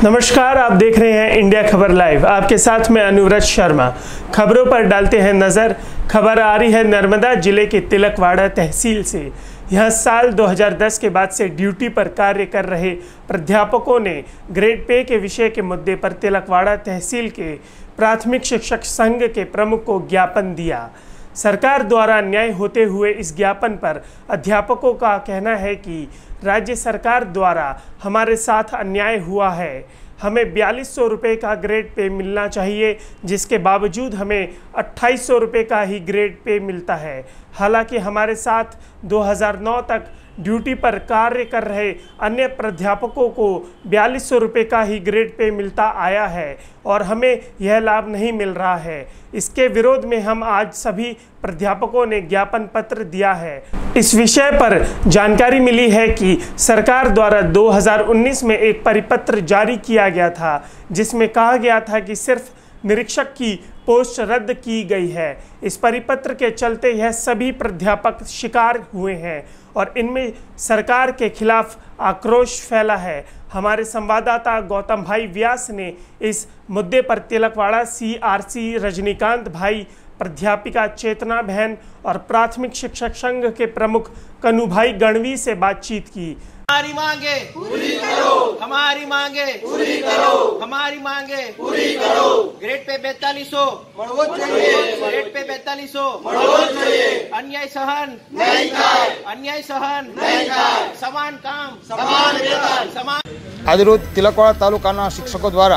नमस्कार, आप देख रहे हैं इंडिया खबर लाइव। आपके साथ में अनुव्रत शर्मा। खबरों पर डालते हैं नज़र। खबर आ रही है नर्मदा जिले के तिलकवाड़ा तहसील से। यह साल 2010 के बाद से ड्यूटी पर कार्य कर रहे प्राध्यापकों ने ग्रेड पे के विषय के मुद्दे पर तिलकवाड़ा तहसील के प्राथमिक शिक्षक संघ के प्रमुख को ज्ञापन दिया। सरकार द्वारा अन्याय होते हुए इस ज्ञापन पर अध्यापकों का कहना है कि राज्य सरकार द्वारा हमारे साथ अन्याय हुआ है। हमें 4200 रुपये का ग्रेड पे मिलना चाहिए, जिसके बावजूद हमें 2800 रुपये का ही ग्रेड पे मिलता है। हालांकि हमारे साथ 2009 तक ड्यूटी पर कार्य कर रहे अन्य प्राध्यापकों को 4200 रुपये का ही ग्रेड पे मिलता आया है और हमें यह लाभ नहीं मिल रहा है। इसके विरोध में हम आज सभी प्राध्यापकों ने ज्ञापन पत्र दिया है। इस विषय पर जानकारी मिली है कि सरकार द्वारा 2019 में एक परिपत्र जारी किया गया था, जिसमें कहा गया था कि सिर्फ निरीक्षक की पोस्ट रद्द की गई है। इस परिपत्र के चलते यह सभी प्राध्यापक शिकार हुए हैं और इनमें सरकार के खिलाफ आक्रोश फैला है। हमारे संवाददाता गौतम भाई व्यास ने इस मुद्दे पर तिलकवाड़ा CRC रजनीकांत भाई, प्राध्यापिका चेतना बहन और प्राथमिक शिक्षक संघ के प्रमुख कन्नू भाई गणवी से बातचीत की। हमारी मांगे पूरी करो, हमारी मांगे पूरी करो, हमारी मांगे पूरी करो। ग्रेड पे 4200 મળવો જોઈએ, ग्रेड पे 4200 મળવો જોઈએ। अन्याय सहन नहीं થાય, अन्याय सहन नहीं થાય। समान काम समान वेतन समान। આજરોજ તિલકવાડા તાલુકાના શિક્ષકો દ્વારા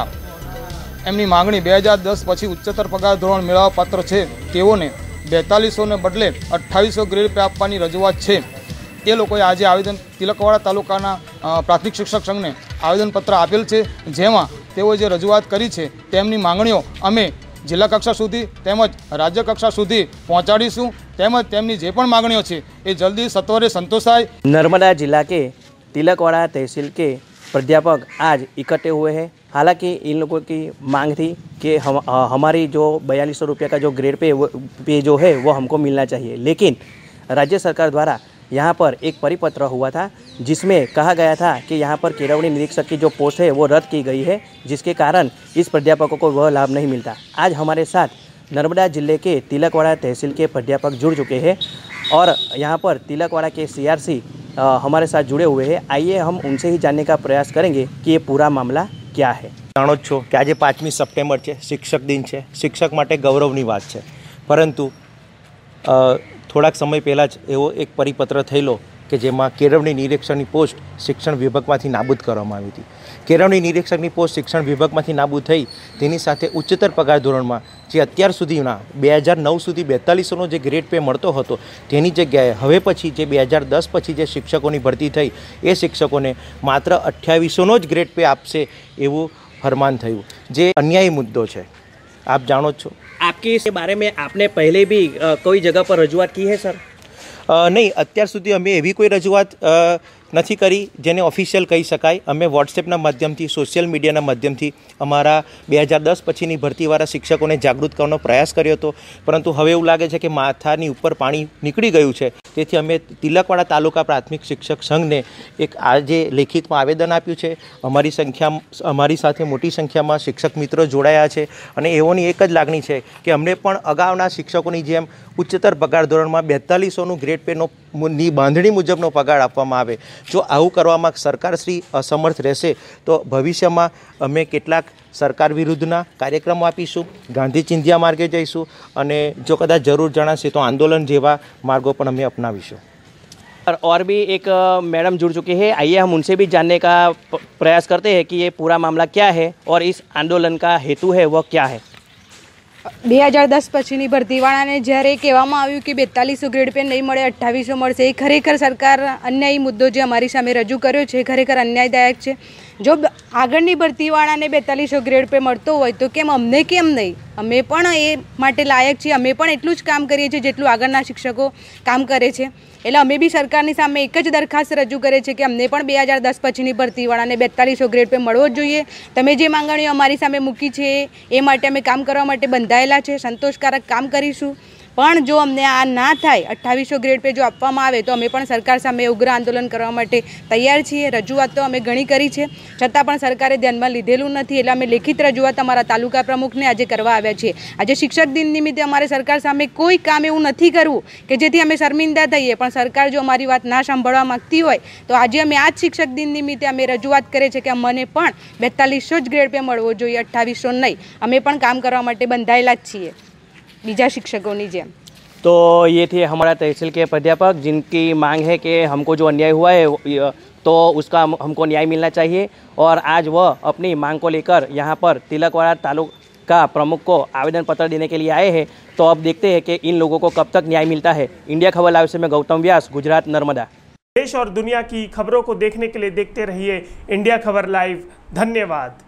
એમની માંગણી 2010 પછી ઉચ્ચતર પગાર ધોરણ મેળવવા પાત્ર છે તેઓને 4200 ને બદલે 2800 ગ્રેડ પે આપવાની રજૂઆત છે। એ લોકોએ આજે આવેદન તિલકવાડા તાલુકાના પ્રાથમિક શિક્ષક સંઘને આવેદનપત્ર આપેલ છે, જેમાં તેઓ જે રજૂઆત કરી છે તેમની માંગણીઓ અમે જિલ્લા કક્ષા સુધી તેમજ રાજ્ય કક્ષા સુધી પહોંચાડીશું, તેમજ તેમની જે પણ માંગણીઓ છે એ જલ્દી સત્વરે સંતોષાય। नर्मदा जिला के तिलकवाड़ा तहसील के प्राध्यापक आज इकट्ठे हुए हैं। हालांकि इन लोगों की मांग थी कि हमारी जो 4200 रुपये का जो ग्रेड पे जो है वो हमको मिलना चाहिए, लेकिन राज्य सरकार द्वारा यहाँ पर एक परिपत्र हुआ था जिसमें कहा गया था कि यहाँ पर केरवणी निरीक्षक की जो पोस्ट है वो रद्द की गई है, जिसके कारण इस प्राध्यापकों को वह लाभ नहीं मिलता। आज हमारे साथ नर्मदा जिले के तिलकवाड़ा तहसील के प्राध्यापक जुड़ चुके हैं और यहाँ पर तिलकवाड़ा के CRC हमारे साथ जुड़े हुए हैं। आइए हम उनसे ही जानने का प्रयास करेंगे कि ये पूरा मामला क्या है। जाणो छो कि आज 5મી સપ્ટેમ્બર है, शिक्षक दिन है। शिक्षक माटे गौरवनी बात है, परंतु થોડાક સમય પહેલાં જ એવો એક પરિપત્ર થયેલો કે જેમાં કેળવણી નિરીક્ષકની પોસ્ટ શિક્ષણ વિભાગમાંથી નાબૂદ કરવામાં આવી હતી। કેળવણી નિરીક્ષકની પોસ્ટ શિક્ષણ વિભાગમાંથી નાબૂદ થઈ તેની સાથે ઉચ્ચતર પગાર ધોરણમાં જે અત્યાર સુધીના 2009 સુધી 4200નો જે ગ્રેડ પે મળતો હતો તેની જગ્યાએ હવે પછી જે 2010 પછી જે શિક્ષકોની ભરતી થઈ એ શિક્ષકોને માત્ર 2800નો જ ગ્રેડ પે આપશે એવું ફરમાન થયું, જે અન્યાયી મુદ્દો છે। आप जानो છો। आपके इस बारे में आपने पहले भी कोई जगह पर रजूआत की है सर? नहीं, અત્યાર સુધી અમે એવી કોઈ રજૂઆત નથી કરી જેને ઓફિશિયલ કહી શકાય। અમે વોટ્સએપના માધ્યમથી, સોશિયલ મીડિયાના માધ્યમથી અમારા 2010 પછીની ભરતીવાળા શિક્ષકોને જાગૃત કરવાનો પ્રયાસ કર્યો હતો, પરંતુ હવે એવું લાગે છે કે માથાની ઉપર પાણી નીકળી ગયું છે। તેથી અમે તિલકવાડા તાલુકા પ્રાથમિક શિક્ષક સંઘને એક આજે લેખિતમાં આવેદન આપ્યું છે। અમારી સાથે મોટી સંખ્યામાં શિક્ષક મિત્રો જોડાયા છે અને એઓની એક જ લાગણી છે કે અમને પણ અગાઉના શિક્ષકોની જેમ ઉચ્ચતર પગાર ધોરણમાં 4200નું ગ્રેડ પેનો બાંધણી મુજબનો પગાર આપવામાં આવે। જો આવું કરવામાં સરકારશ્રી અસમર્થ રહેશે તો ભવિષ્યમાં અમે કેટલાક સરકાર વિરુદ્ધના કાર્યક્રમો આપીશું, ગાંધી ચિંધ્યા માર્ગે જઈશું અને જો કદાચ જરૂર જણાશે તો આંદોलन જેવા માર્ગો પણ અમે અપનાવીશું। और भी एक मैडम जुड़ चुके हैं। आइए हम उनसे भी जानने का प्रयास करते हैं कि ये पूरा मामला क्या है और इस आंदोलन का हेतु है वह क्या है। 2010 પછીની ભરતીવાળાને જ્યારે કહેવામાં આવ્યું કે 4200 ગ્રેડ પે નહીં મળે, 2800 મળશે, એ ખરેખર સરકાર અન્યાયી મુદ્દો જે અમારી સામે રજૂ કર્યો છે ખરેખર અન્યાયદાયક છે। જો આગળની ભરતીવાળાને 4200 ગ્રેડ પે મળતો હોય તો કેમ અમને કેમ નહીં? અમે પણ એ માટે લાયક છીએ, અમે પણ એટલું જ કામ કરીએ છીએ જેટલું આગળના શિક્ષકો કામ કરે છે। એટલે અમે બી સરકારની સામે એક જ દરખાસ્ત રજૂ કરે છે કે અમને પણ 2010 પછીની ભરતીવાળાને 4200 ગ્રેડ પે મળવો જ જોઈએ। તમે જે માંગણીઓ અમારી સામે મૂકી છે એ માટે અમે કામ કરવા માટે બંધાયેલા છે, સંતોષકારક કામ કરીશું। પણ જો અમને આ ના થાય 2800 ગ્રેડ પે જો આપવામાં આવે તો અમે પણ સરકાર સામે ઉગ્ર આંદોલન કરવા માટે તૈયાર છીએ। રજૂઆત તો અમે ઘણી કરી છે, છતાં પણ સરકારે ધ્યાનમાં લીધેલું નથી, એટલે અમે લેખિત રજૂઆત અમારા તાલુકા પ્રમુખને આજે કરવા આવ્યા છીએ। આજે શિક્ષક દિન નિમિત્તે અમારે સરકાર સામે કોઈ કામ એવું નથી કરવું કે જેથી અમે શર્મિંદા થઈએ, પણ સરકાર જો અમારી વાત ના સાંભળવા માંગતી હોય તો આજે અમે આ જ શિક્ષક દિન નિમિત્તે અમે રજૂઆત કરીએ છીએ કે મને પણ 4200 જ ગ્રેડ પે મળવો જોઈએ, 2800 નહીં। અમે પણ काम करवा માટે બંધાયેલા જ છીએ બીજા શિક્ષકોની જેમ। तो ये थे हमारा तहसील के प्राध्यापक जिनकी मांग है कि हमको जो अन्याय हुआ है तो उसका हमको न्याय मिलना चाहिए, और आज वह अपनी मांग को लेकर यहाँ पर तिलकवाड़ा तालुका प्रमुख को आवेदन पत्र देने के लिए आए हैं। तो अब देखते हैं कि इन लोगों को कब तक न्याय मिलता है। इंडिया खबर लाइव से मैं गौतम व्यास, गुजरात, नर्मदा। देश और दुनिया की खबरों को देखने के लिए देखते रहिए इंडिया खबर लाइव। धन्यवाद।